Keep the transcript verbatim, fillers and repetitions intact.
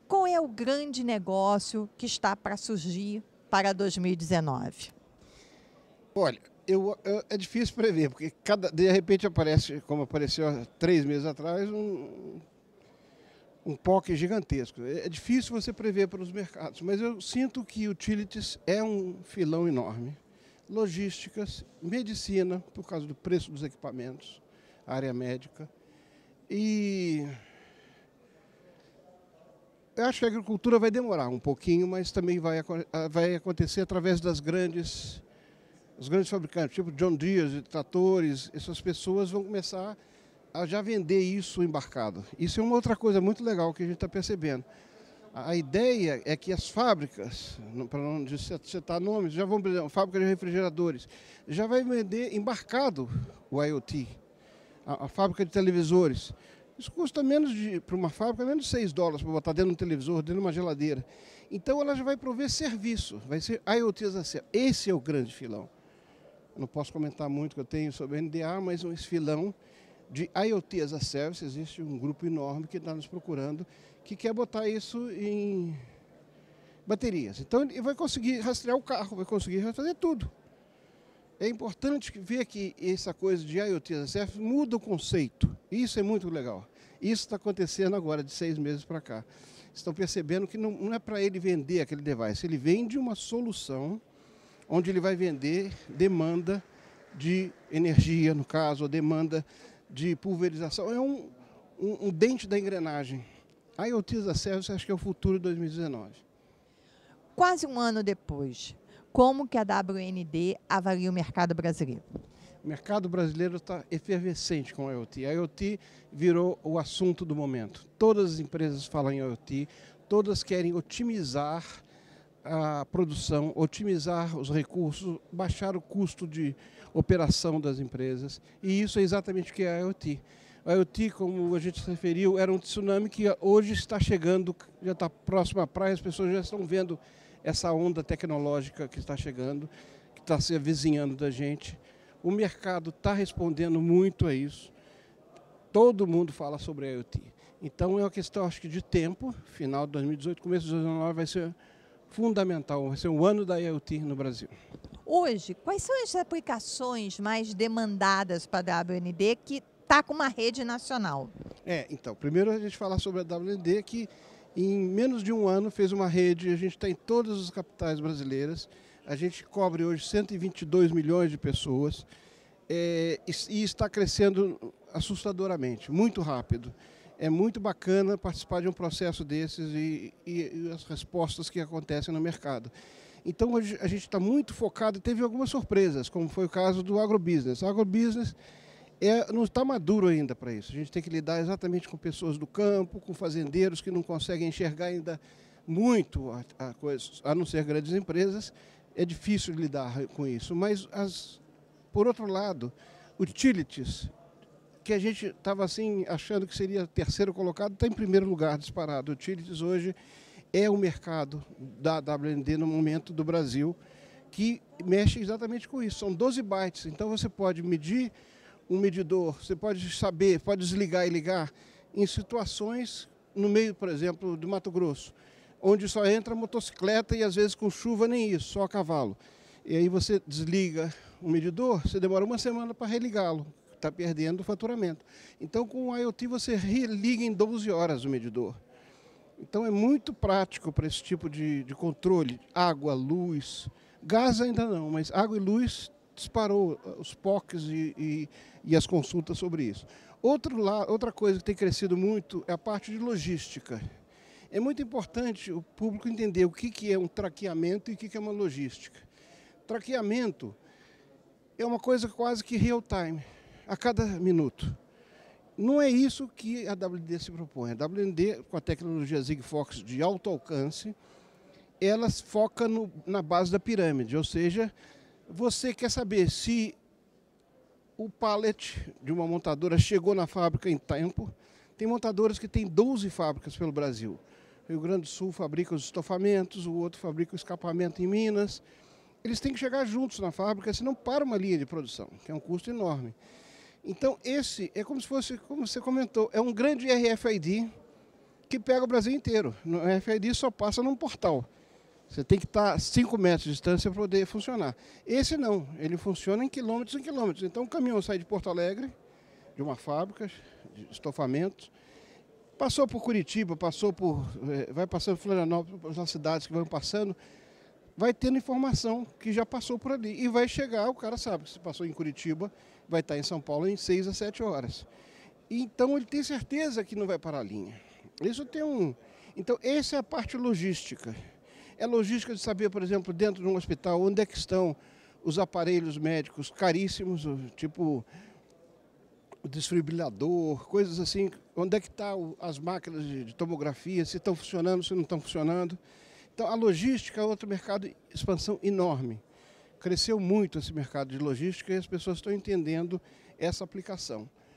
Qual é o grande negócio que está para surgir para dois mil e dezenove? Olha, eu, eu- é difícil prever, porque cada, de repente aparece, como apareceu há três meses atrás, um, um P O C gigantesco. É, é difícil você prever para os mercados, mas eu sinto que utilities é um filão enorme. Logísticas, medicina, por causa do preço dos equipamentos, área médica. E eu acho que a agricultura vai demorar um pouquinho, mas também vai, aco- ah, vai acontecer através das grandes, os grandes fabricantes, tipo John Deere, tratores. Essas pessoas vão começar a já vender isso embarcado. Isso é uma outra coisa muito legal que a gente está percebendo. A a ideia é que as fábricas, para não citar nomes, já vão, por exemplo, fábrica de refrigeradores, já vai vender embarcado o IoT, a, a fábrica de televisores. Isso custa menos de, para uma fábrica, menos de seis dólares para botar dentro de um televisor, dentro de uma geladeira. Então ela já vai prover serviço, vai ser IoT as a service. Esse é o grande filão. Eu não posso comentar muito que eu tenho sobre N D A, mas esse filão de IoT as a Service, existe um grupo enorme que está nos procurando, que quer botar isso em baterias. Então ele vai conseguir rastrear o carro, vai conseguir fazer tudo. É importante ver que essa coisa de IoT as a Service muda o conceito. Isso é muito legal. Isso está acontecendo agora, de seis meses para cá. Estão percebendo que não, não é para ele vender aquele device, ele vende uma solução onde ele vai vender demanda de energia, no caso, ou demanda de pulverização. É um, um, um dente da engrenagem. A IoT as a Service acho que é o futuro de dois mil e dezenove. Quase um ano depois, como que a W N D avalia o mercado brasileiro? O mercado brasileiro está efervescente com a IoT. A IoT virou o assunto do momento. Todas as empresas falam em IoT, todas querem otimizar a produção, otimizar os recursos, baixar o custo de operação das empresas. E isso é exatamente o que é a IoT. A IoT, como a gente se referiu, era um tsunami que hoje está chegando, já está próximo à praia, as pessoas já estão vendo essa onda tecnológica que está chegando, que está se avizinhando da gente. O mercado está respondendo muito a isso. Todo mundo fala sobre a IoT. Então é uma questão, acho que, de tempo. Final de dois mil e dezoito, começo de dois mil e dezenove vai ser fundamental, vai ser o ano da IoT no Brasil. Hoje, quais são as aplicações mais demandadas para a W N D que está com uma rede nacional? É, então, primeiro a gente falar sobre a W N D, que em menos de um ano fez uma rede, a gente está em todas as capitais brasileiras, a gente cobre hoje cento e vinte e dois milhões de pessoas, é, e, e está crescendo assustadoramente, muito rápido. É muito bacana participar de um processo desses e, e, e as respostas que acontecem no mercado. Então, hoje a gente está muito focado e teve algumas surpresas, como foi o caso do agrobusiness. O agrobusiness é, não está maduro ainda para isso. A gente tem que lidar exatamente com pessoas do campo, com fazendeiros que não conseguem enxergar ainda muito a, a, coisas, a não ser grandes empresas. É difícil lidar com isso. Mas, as, por outro lado, utilities, que a gente estava assim achando que seria terceiro colocado, está em primeiro lugar disparado. O Utilities hoje é o mercado da W N D no momento do Brasil, que mexe exatamente com isso. São doze bytes, então você pode medir um medidor, você pode saber, pode desligar e ligar em situações no meio, por exemplo, do Mato Grosso, onde só entra motocicleta e às vezes com chuva nem isso, só a cavalo. E aí você desliga o medidor, você demora uma semana para religá-lo. Está perdendo o faturamento. Então, com o IoT, você religa em doze horas o medidor. Então, é muito prático para esse tipo de, de controle. Água, luz, gás ainda não, mas água e luz disparou os P O Cs e, e, e as consultas sobre isso. Outro lá, outra coisa que tem crescido muito é a parte de logística. É muito importante o público entender o que, que é um traqueamento e o que, que é uma logística. Traqueamento é uma coisa quase que real time, a cada minuto. Não é isso que a W N D se propõe. A W N D, com a tecnologia Sigfox de alto alcance, ela foca no, na base da pirâmide, ou seja, você quer saber se o pallet de uma montadora chegou na fábrica em tempo. Tem montadoras que têm doze fábricas pelo Brasil. O Rio Grande do Sul fabrica os estofamentos, o outro fabrica o escapamento em Minas. Eles têm que chegar juntos na fábrica, senão para uma linha de produção, que é um custo enorme. Então, esse é como se fosse, como você comentou, é um grande R F I D que pega o Brasil inteiro. O R F I D só passa num portal. Você tem que estar cinco metros de distância para poder funcionar. Esse não, ele funciona em quilômetros em quilômetros. Então o caminhão sai de Porto Alegre, de uma fábrica de estofamentos, passou por Curitiba, passou por, vai passando por Florianópolis, nas cidades que vão passando, vai tendo informação que já passou por ali. E vai chegar, o cara sabe que se passou em Curitiba, vai estar em São Paulo em seis a sete horas. Então ele tem certeza que não vai parar a linha. Isso tem um... Então essa é a parte logística. É logística de saber, por exemplo, dentro de um hospital, onde é que estão os aparelhos médicos caríssimos, tipo o desfibrilador, coisas assim, onde é que estão as máquinas de tomografia, se estão funcionando, se não estão funcionando. Então a logística é outro mercado de expansão enorme. Cresceu muito esse mercado de logística e as pessoas estão entendendo essa aplicação.